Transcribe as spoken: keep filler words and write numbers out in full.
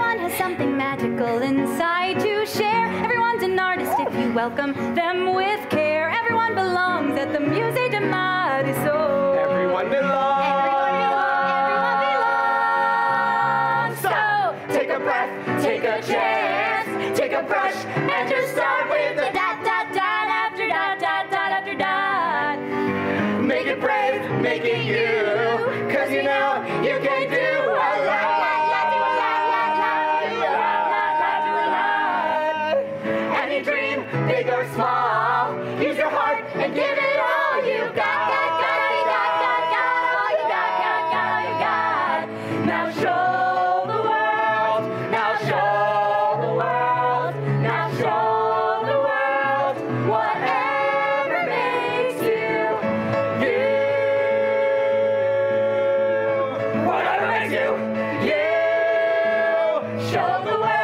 Everyone has something magical inside to share. Everyone's an artist if you welcome them with care. Everyone belongs at the Musée de Marisol. Everyone belongs. Everyone belongs. Everyone belongs. So take a breath, take a chance, take a brush, and just start with the dot, dot, dot, after dot, dot, dot, after dot. Make it brave, make it you, cause you know you can do a lot. Any dream, big or small, use your heart and give it all you got. Got, got, all you got, got, got, all you got, got, got, all you got. Now show the world, now show the world, now show the world, whatever makes you, you. Whatever makes you, you. Show the world.